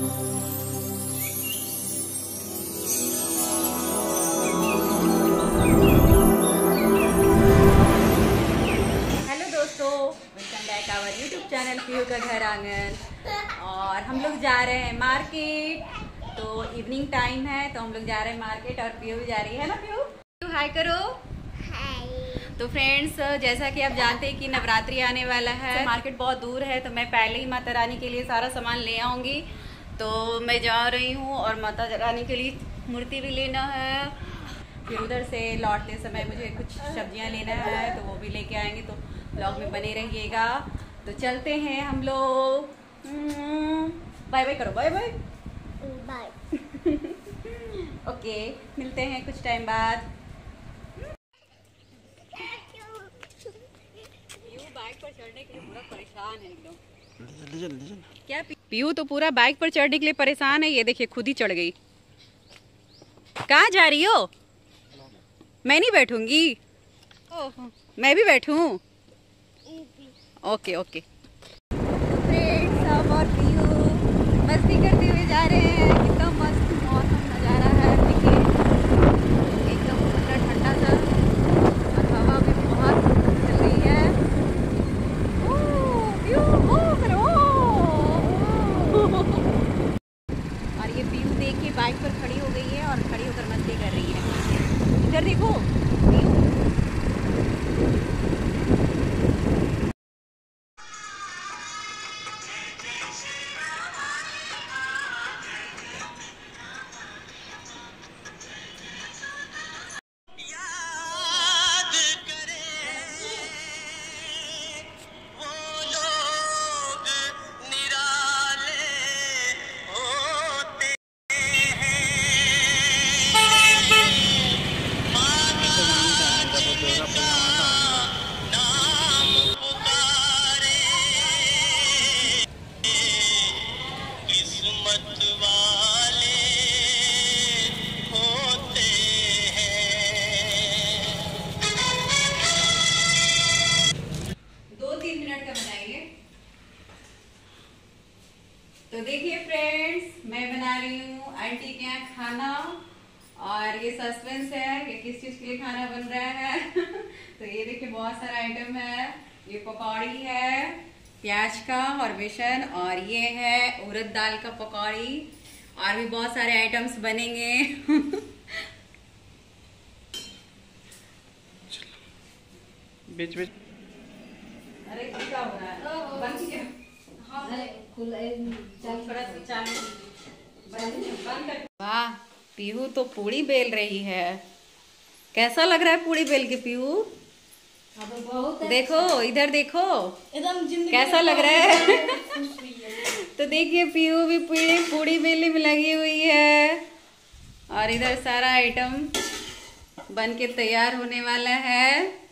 YouTube channel PU का घर आंगन। और हम लोग जा रहे हैं मार्केट, तो इवनिंग टाइम है तो हम लोग जा रहे हैं मार्केट और पीयू भी जा रही है ना। पीयू हाय करो। हाय। तो फ्रेंड्स, जैसा कि आप जानते हैं कि नवरात्रि आने वाला है, तो मार्केट बहुत दूर है, तो मैं पहले ही माता रानी के लिए सारा सामान ले आऊँगी। तो मैं जा रही हूँ और माता रानी के लिए मूर्ति भी लेना है। फिर उधर से लौटते समय मुझे कुछ सब्जियां लेना है, तो वो भी लेके आएंगे, तो ब्लॉग में बने रहिएगा। तो चलते हैं हम लोग। बाय बाय करो, बाय बाय बाय। ओके, मिलते हैं कुछ टाइम बाद। पीयू बाइक पर चढ़ने के लिए पूरा परेशान है एकदम। क्या पीयू तो पूरा बाइक पर चढ़ने के लिए परेशान है। ये देखिए खुद ही चढ़ गई। कहाँ जा रही हो? मैं नहीं बैठूंगी। मैं भी बैठूं? Okay okay. फ्रेंड्स, अब और पीयू मस्ती करते हुए जा रहे हैं। कितना मस्त मौसम नज़ारा है, देखिए एकदम ठंडा सा, और हवा भी बहुत चल रही है। और ये पीयू देखिए बाइक पर खड़ी हो गई है और खड़ी होकर मस्ती कर रही है। इधर देखो पीयू। तो देखिए फ्रेंड्स, मैं बना रही हूँ आंटी के यहाँ खाना, और ये सस्पेंस है कि किस चीज के लिए खाना बन रहा है। तो ये देखिए बहुत सारा आइटम है। ये पकौड़ी है प्याज का और बेसन, और ये है उड़द दाल का पकौड़ी, और भी बहुत सारे आइटम्स बनेंगे। बीच बीच अरे क्या हो रहा है? बंद किया। वाह, पीहू तो पूड़ी बेल रही है। कैसा लग रहा है पूड़ी बेल के पीहू? बहुत देखो अच्छा। इधर देखो एकदम कैसा लग रहा है। तो देखिए पीहू भी पूड़ी बेलने में लगी हुई है, और इधर सारा आइटम बन के तैयार होने वाला है।